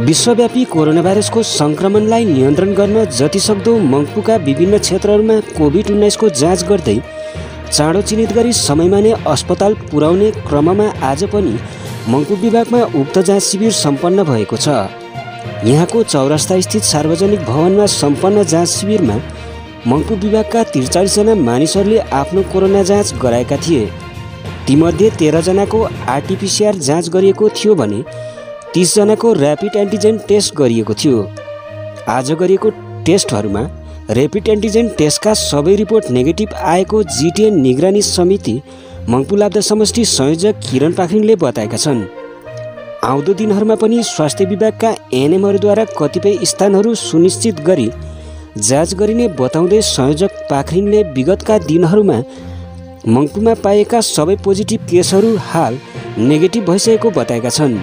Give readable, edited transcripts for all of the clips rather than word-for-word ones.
विश्वव्यापी कोरोना भाइरसको संक्रमणलाई नियन्त्रण गर्न जतिसक्दो मङ्पुका विभिन्न क्षेत्रहरूमा कोभिड-19 को जाँच गर्दै चाँडो चिन्हित गरी समयमा नै अस्पताल पुर्याउने क्रममा आज पनि मङ्पु विभागमा उक्त जाँच शिविर सम्पन्न भएको छ। यहाँको चौरस्ता स्थित सार्वजनिक भवनमा सम्पन्न जाँच शिविरमा मङ्पु विभागका 43 जना मानिसहरूले आफ्नो कोरोना जाँच गराएका थिए। तीमध्ये 13 जनाको आरटीपीसीआर जाँच गरिएको थियो भने 30 जनाको ऱ्यापिड एन्टिजेन टेस्ट गरिएको थियो। आज गरिएको टेस्टहरूमा ऱ्यापिड एन्टिजेन टेस्टका सबै रिपोर्ट नेगेटिभ आएको जिटिएन निगरानी समिति मङ्पु लाब्दा समष्टि संयोजक किरण पाखरिङले बताएका छन्। आउँदो दिनहरूमा पनि स्वास्थ्य विभागका एएनएमहरूद्वारा कतिपय स्थानहरू सुनिश्चित गरी जाँच गरिने बताउँदै संयोजक पाखरिङले विगतका दिनहरूमा मङ्पुमा पाएका सबै पोजिटिभ केसहरू हाल नेगेटिभ भइसकेको बताएका छन्।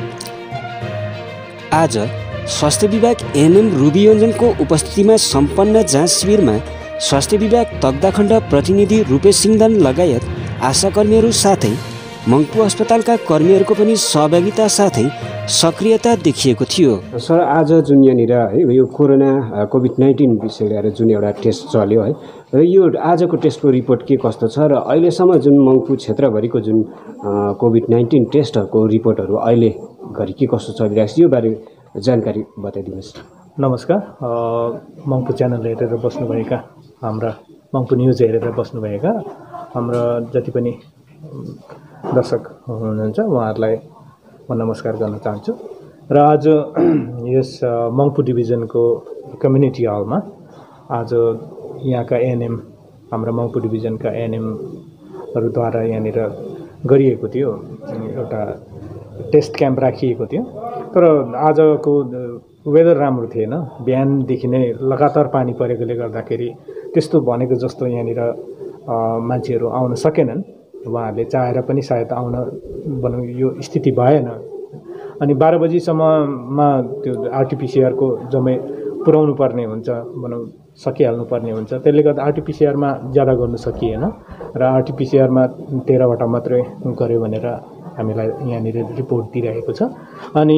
आज स्वास्थ्य विभाग एएनएम रुबी योन्जनको उपस्थितिमा सम्पन्न जाँच शिविरमा स्वास्थ्य विभाग तकदाखण्ड प्रतिनिधि रूपेश सिंहदान लगायत आशाकर्मीहरू साथै मङ्पु अस्पतालका कर्मीहरूको पनि सहभागिता साथै सक्रियता देखिएको थियो। सर, आज जुन यहाँनिर है यो कोरोना कोभिड-19 विषय लिएर जुन एउटा टेस्ट चल्यो है र यो आजको टेस्टको रिपोर्ट के कस्तो छ र अहिलेसम्म जुन मङ्पु क्षेत्रभरिको जुन कोभिड-19 टेस्टहरूको रिपोर्टहरू अहिले घरि के कस्तो चलिरहेको छ यो बारे जानकारी बताइदिनुहोस्। नमस्कार, मङ्पु च्यानल हेरेर बस्नुभएका हाम्रा मङ्पु न्युज हेरेर बस्नुभएका हाम्रा जति पनि दर्शक हुनुहुन्छ उहाँहरूलाई म नमस्कार गर्न चाहन्छु। र आज यस मङ्पु डिभिजनको कम्युनिटी हलमा आज यहाँका एएनएम हाम्रा मङ्पु डिभिजनका एएनएमहरूद्वारा यहाँनिर गरिएको थियो एउटा टेस्ट क्याम्प राखिएको थियो। तर आजको वेदर राम्रो थिएन, बिहानदेखि नै लगातार पानी परेकोले गर्दाखेरि त्यस्तो भनेको जस्तो यहाँनिर मान्छेहरू आउन सकेनन्। उहाँहरूले चाहेर पनि सायद आउन भनौँ यो स्थिति भएन। अनि 12 बजीसम्ममा त्यो आरटीपीसीआरको जम्मै पुर्याउनु पर्ने हुन्छ, भनौँ सकिहाल्नु पर्ने हुन्छ। त्यसले गर्दा आरटीपीसीआरमा ज्यादा गर्नु सकिएन र आरटीपीसीआरमा 13वटा मात्रै गर्यो भनेर हामीलाई यहाँनिर रिपोर्ट दिइरहेको छ। अनि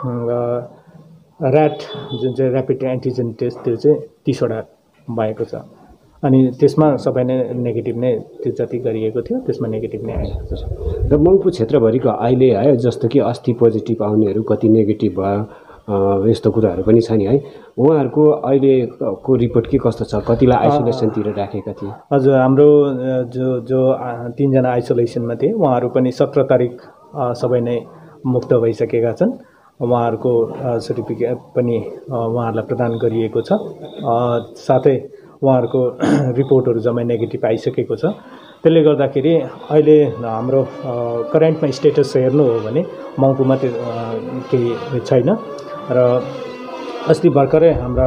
ऱ्याट जुन चाहिँ ऱ्यापिड एन्टिजेन टेस्ट त्यो चाहिँ 30वटा भएको छ। अनि त्यसमा सबै नै नेगेटिभ नै त्यो जति गरिएको थियो त्यसमा नेगेटिभ नै आएको छ। र मङ्पु क्षेत्रभरिको अहिले है जस्तो कि अस्ति पोजिटिभ आउनेहरू कति नेगेटिभ भयो यस्तो कुराहरू पनि छ नि है, उहाँहरूको अहिलेको रिपोर्ट के कस्तो छ? कतिलाई आइसोलेसनतिर राखेका थिए? हजुर, हाम्रो जो 3 जना आइसोलेसनमा थिए उहाँहरू पनि 17 तारिक सबै नै मुक्त भइसकेका छन्। उहाँहरूको सर्टिफिकेट पनि उहाँहरूलाई प्रदान गरिएको छ। साथै उहाँहरूको रिपोर्टहरू जम्मै नेगेटिभ आइसकेको छ। त्यसले गर्दाखेरि अहिले हाम्रो करेन्टमा स्टेटस हेर्नु हो भने मङ्पुमा त्यो केही छैन। र अस्ति भर्खरै हाम्रा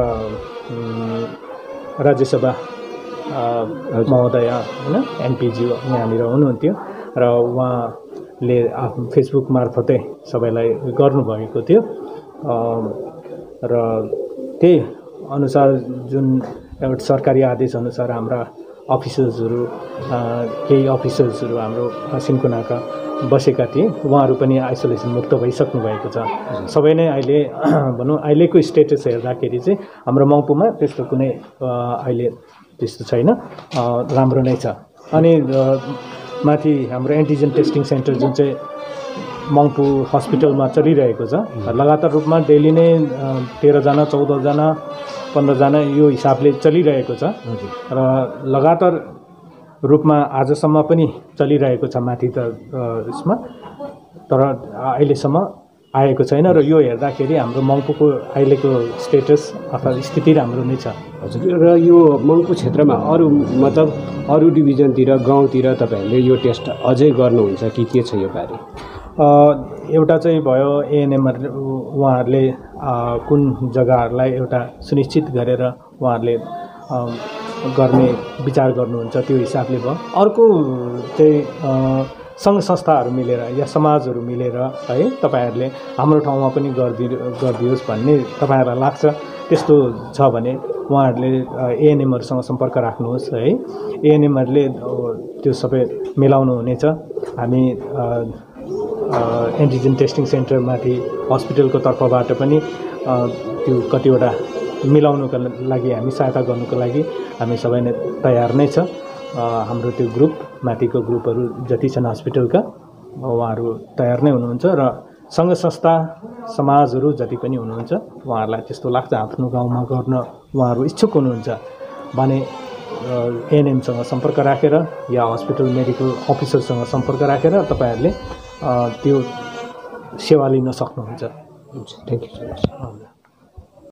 राज्यसभा महोदय होइन एमपीजी यहाँनिर हुनुहुन्थ्यो र उहाँले आफ्नो फेसबुक मार्फतै सबैलाई गर्नुभएको थियो। र त्यही अनुसार जुन एउटा सरकारी आदेश अनुसार हाम्रा अफिसर्सहरू केही अफिसर्सहरू हाम्रो सिन्कोनाका बसेका थिए, उहाँहरू पनि आइसोलेसन मुक्त भइसक्नु भएको छ। सबै नै अहिले भनौँ अहिलेको स्टेटस हेर्दाखेरि चाहिँ हाम्रो मङ्पुमा त्यस्तो कुनै अहिले त्यस्तो छैन, राम्रो नै छ। अनि माथि हाम्रो एन्टिजेन टेस्टिङ सेन्टर जुन चाहिँ मङ्पु हस्पिटलमा चलिरहेको छ, लगातार रूपमा डेली नै 13 जना 14 जना 15 जना यो हिसाबले चलिरहेको छ। र लगातार रूपमा आजसम्म पनि चलिरहेको छ माथि त यसमा, तर अहिलेसम्म आएको छैन। र यो हेर्दाखेरि हाम्रो मङ्पुको अहिलेको स्टेटस अथवा स्थिति राम्रो नै छ। हजुर, र यो मङ्पु क्षेत्रमा अरू मतलब अरू डिभिजनतिर गाउँतिर तपाईँहरूले यो टेस्ट अझै गर्नुहुन्छ कि के छ यो बारे? एउटा चाहिँ भयो एएनएमहरूले उहाँहरूले कुन जग्गाहरूलाई एउटा सुनिश्चित गरेर उहाँहरूले गर्ने विचार गर्नुहुन्छ त्यो हिसाबले भयो। अर्को चाहिँ सङ्घ संस्थाहरू मिलेर या समाजहरू मिलेर है तपाईँहरूले हाम्रो ठाउँमा पनि गरिदियोस् भन्ने तपाईँहरूलाई लाग्छ। त्यस्तो छ भने उहाँहरूले एएनएमहरूसँग सम्पर्क राख्नुहोस् है। एएनएमहरूले त्यो सबै मिलाउनु हुनेछ। हामी एन्टिजेन टेस्टिङ सेन्टरमाथि हस्पिटलको तर्फबाट पनि त्यो कतिवटा मिलाउनुको लागि हामी सहायता गर्नुको लागि हामी सबै नै तयार नै छ। हाम्रो त्यो ग्रुप माथिको ग्रुपहरू जति छन् हस्पिटलका उहाँहरू तयार नै हुनुहुन्छ र सङ्घ संस्था समाजहरू जति पनि हुनुहुन्छ उहाँहरूलाई त्यस्तो लाग्छ आफ्नो गाउँमा गर्न उहाँहरू इच्छुक हुनुहुन्छ भने एएनएमसँग सम्पर्क राखेर या हस्पिटल मेडिकल अफिसरसँग सम्पर्क राखेर तपाईँहरूले त्यो सेवा लिन सक्नुहुन्छ। Thank you so much.